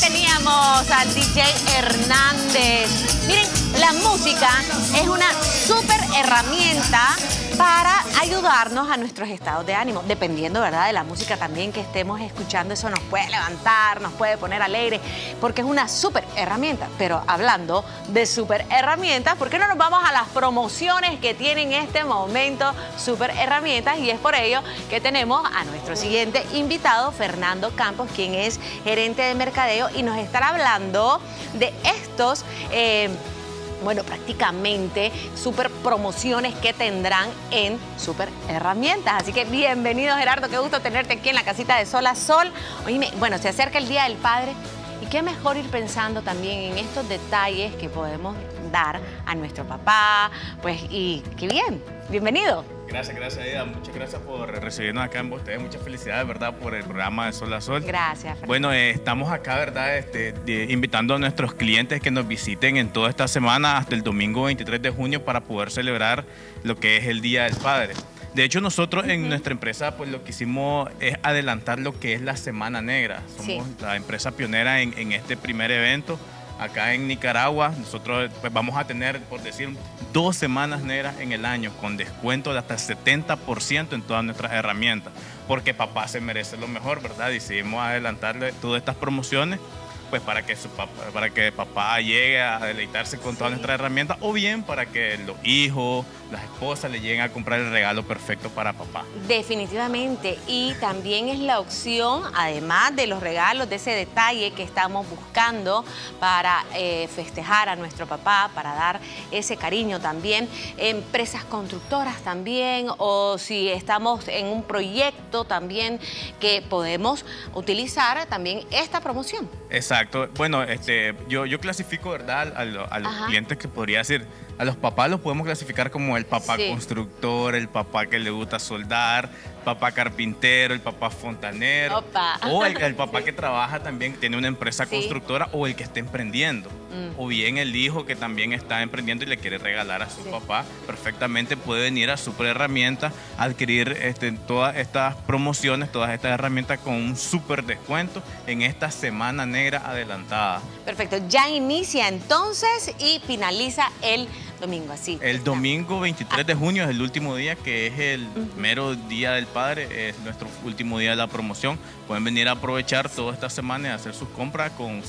teníamos al DJ Hernández. Miren, la música es una súper herramienta para ayudarnos a nuestros estados de ánimo. Dependiendo, ¿verdad?, de la música también que estemos escuchando, eso nos puede levantar, nos puede poner alegre, porque es una súper herramienta. Pero hablando de súper herramientas, ¿por qué no nos vamos a las promociones que tienen en este momento súper herramientas? Y es por ello que tenemos a nuestro siguiente invitado, Fernando Campos, quien es gerente de mercadeo y nos estará hablando de estos bueno, prácticamente super promociones que tendrán en Super Herramientas. Así que bienvenido, Gerardo, qué gusto tenerte aquí en la casita de Sol a Sol. Oíme, bueno, se acerca el Día del Padre y qué mejor ir pensando también en estos detalles que podemos dar a nuestro papá, pues, y qué bien, bienvenido. Gracias, Aida. Muchas gracias por recibirnos acá en ustedes. Muchas felicidades, ¿verdad?, por el programa de Sol a Sol. Gracias, Fernando. Bueno, estamos acá, ¿verdad?, invitando a nuestros clientes que nos visiten en toda esta semana hasta el domingo 23 de junio para poder celebrar lo que es el Día del Padre. De hecho, nosotros en nuestra empresa, pues lo que hicimos es adelantar lo que es la Semana Negra. Somos la empresa pionera en este primer evento. Acá en Nicaragua, nosotros pues, vamos a tener, por decir, 2 semanas negras en el año, con descuento de hasta el 70% en todas nuestras herramientas, porque papá se merece lo mejor, ¿verdad? Decidimos adelantarle todas estas promociones, pues para que papá llegue a deleitarse con todas nuestras herramientas, o bien para que los hijos, las esposas le lleguen a comprar el regalo perfecto para papá. Definitivamente, y también es la opción, además de los regalos, de ese detalle que estamos buscando para festejar a nuestro papá, para dar ese cariño también, empresas constructoras también, o si estamos en un proyecto también que podemos utilizar también esta promoción. Exacto. Bueno, yo clasifico, ¿verdad?, a los clientes que podría decir, a los papás los podemos clasificar como el papá constructor, el papá que le gusta soldar, papá carpintero, el papá fontanero, o el papá que trabaja también, tiene una empresa constructora, o el que está emprendiendo, o bien el hijo que también está emprendiendo y le quiere regalar a su papá. Perfectamente puede venir a Super Herramientas, adquirir todas estas promociones, todas estas herramientas con un súper descuento en esta Semana Negra adelantada. Perfecto, ya inicia entonces y finaliza el domingo, así. El domingo 23 de junio es el último día, que es el mero Día del Padre, es nuestro último día de la promoción. Pueden venir a aprovechar toda esta semana y hacer sus compras con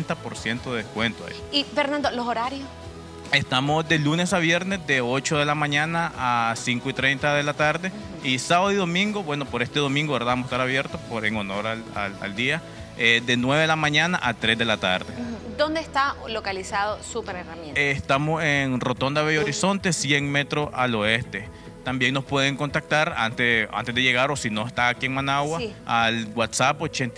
70% de descuento ahí. Y Fernando, ¿los horarios? Estamos de lunes a viernes de 8 de la mañana a 5:30 de la tarde. Y sábado y domingo, bueno, por este domingo, ¿verdad?, vamos a estar abiertos en honor al día, de 9 de la mañana a 3 de la tarde. ¿Dónde está localizado Super Herramientas? Estamos en Rotonda Bello Horizonte, 100 metros al oeste. También nos pueden contactar antes de llegar, o si no está aquí en Managua, al WhatsApp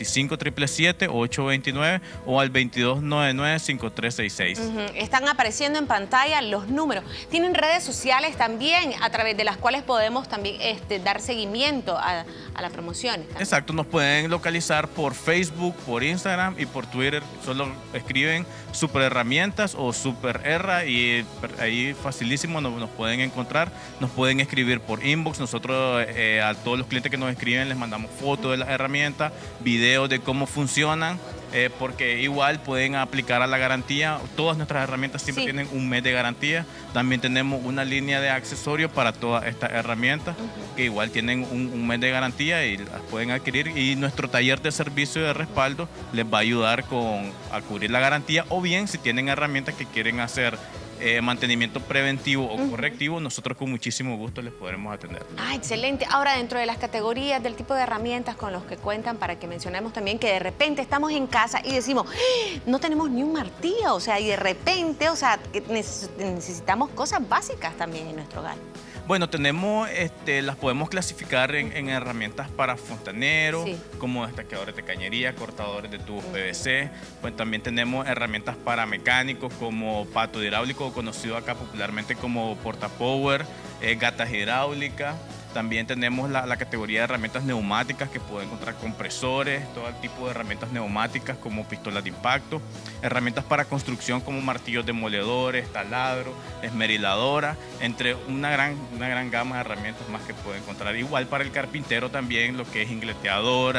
85-777-829 o al 2299-5366. Están apareciendo en pantalla los números. Tienen redes sociales también a través de las cuales podemos también dar seguimiento a las promociones. Exacto, nos pueden localizar por Facebook, por Instagram y por Twitter. Solo escriben Super Herramientas o Super Erra y ahí facilísimo nos pueden encontrar. Nos pueden escribir por inbox. Nosotros a todos los clientes que nos escriben les mandamos fotos de las herramientas, videos de cómo funcionan, porque igual pueden aplicar a la garantía. Todas nuestras herramientas siempre tienen un mes de garantía. También tenemos una línea de accesorios para todas estas herramientas que igual tienen un mes de garantía y las pueden adquirir, y nuestro taller de servicio y de respaldo les va a ayudar a cubrir la garantía, o bien si tienen herramientas que quieren hacer mantenimiento preventivo o correctivo, nosotros con muchísimo gusto les podremos atender. Ah, excelente. Ahora, dentro de las categorías del tipo de herramientas con los que cuentan, para que mencionemos también que de repente estamos en casa y decimos, no tenemos ni un martillo, o sea, y de repente, o sea, que necesitamos cosas básicas también en nuestro hogar. Bueno, tenemos, las podemos clasificar en herramientas para fontaneros, como destaqueadores de cañería, cortadores de tubos PVC. Pues también tenemos herramientas para mecánicos como pato hidráulico, conocido acá popularmente como portapower, gatas hidráulicas. También tenemos la categoría de herramientas neumáticas, que pueden encontrar compresores, todo el tipo de herramientas neumáticas como pistolas de impacto, herramientas para construcción como martillos demoledores, taladro, esmeriladora, entre una gran gama de herramientas más que pueden encontrar. Igual para el carpintero también lo que es ingleteadora,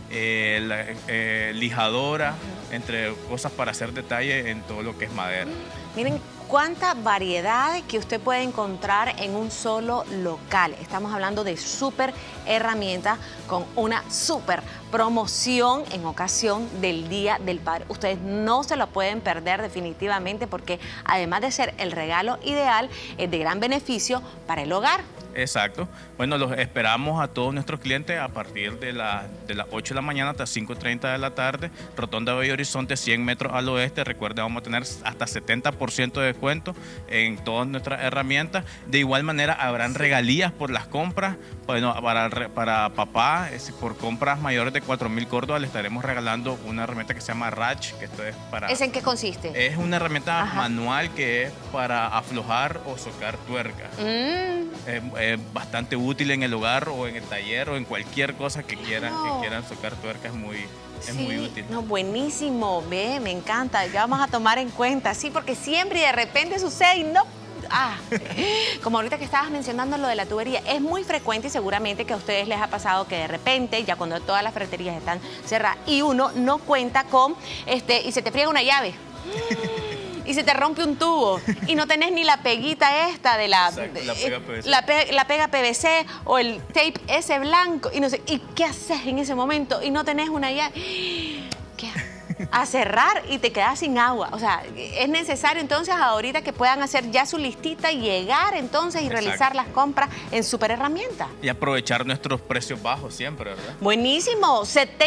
lijadora, entre cosas para hacer detalle en todo lo que es madera. Miren cuánta variedad que usted puede encontrar en un solo local. Estamos hablando de súper herramientas con una súper promoción en ocasión del Día del Padre. Ustedes no se lo pueden perder definitivamente porque además de ser el regalo ideal, es de gran beneficio para el hogar. Exacto. Bueno, los esperamos a todos nuestros clientes a partir de las 8 de la mañana hasta 5:30 de la tarde. Rotonda Bello Horizonte, 100 metros al oeste. Recuerden, vamos a tener hasta 70% de descuento en todas nuestras herramientas. De igual manera, habrán regalías por las compras. Bueno, para papá, por compras mayores de 4,000 córdobas, le estaremos regalando una herramienta que se llama Ratch, que esto es para... ¿Es en qué consiste? Es una herramienta manual que es para aflojar o socar tuercas. Es bastante útil en el hogar o en el taller o en cualquier cosa que quieran socar tuercas, es muy útil. No, buenísimo, ve, me encanta, ya vamos a tomar en cuenta, sí, porque siempre y de repente sucede y no. Como ahorita que estabas mencionando lo de la tubería, es muy frecuente y seguramente que a ustedes les ha pasado que de repente, ya cuando todas las ferreterías están cerradas y uno no cuenta con, y se te friega una llave. Y se te rompe un tubo y no tenés ni la peguita esta de la pega PVC. La pega PVC o el tape ese blanco y no sé, ¿y qué haces en ese momento? Y no tenés una llave. ¿Qué? A cerrar y te quedas sin agua. O sea, es necesario entonces ahorita que puedan hacer ya su listita y llegar entonces y realizar las compras en Super Herramientas. Y aprovechar nuestros precios bajos siempre, ¿verdad? Buenísimo,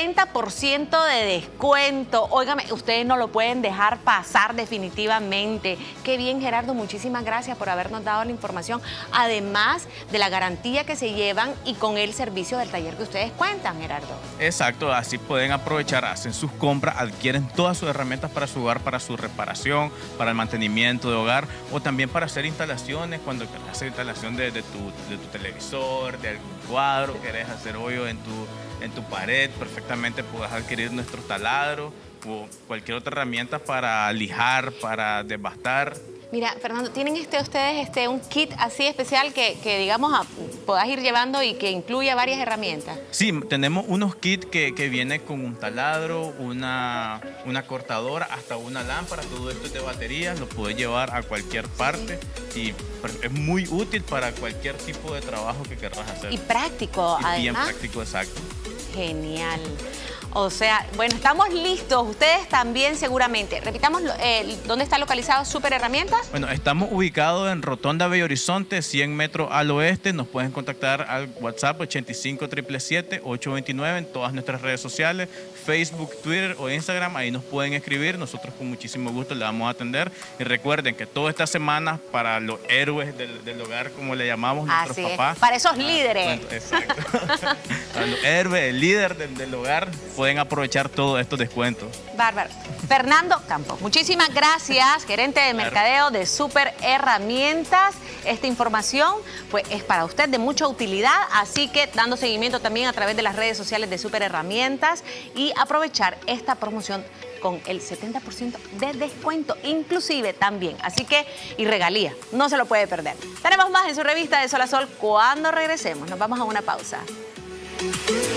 70% de descuento. Óigame, ustedes no lo pueden dejar pasar definitivamente. Qué bien, Gerardo, muchísimas gracias por habernos dado la información. Además de la garantía que se llevan y con el servicio del taller que ustedes cuentan, Gerardo. Exacto, así pueden aprovechar, hacen sus compras, adquieren todas sus herramientas para su hogar, para su reparación, para el mantenimiento de hogar o también para hacer instalaciones, cuando quieres hacer instalación de tu televisor, de algún cuadro, querés hacer hoyo en tu pared, perfectamente puedes adquirir nuestro taladro o cualquier otra herramienta para lijar, para desbastar. Mira, Fernando, ¿tienen ustedes un kit así especial que digamos, podás ir llevando y que incluya varias herramientas? Sí, tenemos unos kits que vienen con un taladro, una cortadora, hasta una lámpara, todo esto es de baterías, lo puedes llevar a cualquier parte y es muy útil para cualquier tipo de trabajo que querrás hacer. Y práctico, además. Bien práctico, exacto. Genial. O sea, bueno, estamos listos. Ustedes también seguramente. Repitamos, ¿dónde está localizado Super Herramientas? Bueno, estamos ubicados en Rotonda Bello Horizonte, 100 metros al oeste. Nos pueden contactar al WhatsApp 85 777-829 en todas nuestras redes sociales, Facebook, Twitter o Instagram. Ahí nos pueden escribir. Nosotros con muchísimo gusto les vamos a atender. Y recuerden que toda esta semana para los héroes del hogar, como le llamamos nuestros papás. Para esos líderes. Bueno, exacto. Para los héroes, el líder del hogar, pueden aprovechar todos estos descuentos. Bárbaro. Fernando Campos, muchísimas gracias, gerente de mercadeo de Super Herramientas. Esta información pues, es para usted de mucha utilidad, así que dando seguimiento también a través de las redes sociales de Super Herramientas y aprovechar esta promoción con el 70% de descuento, inclusive también. Así que, y regalía, no se lo puede perder. Tenemos más en su revista de Sol a Sol cuando regresemos. Nos vamos a una pausa.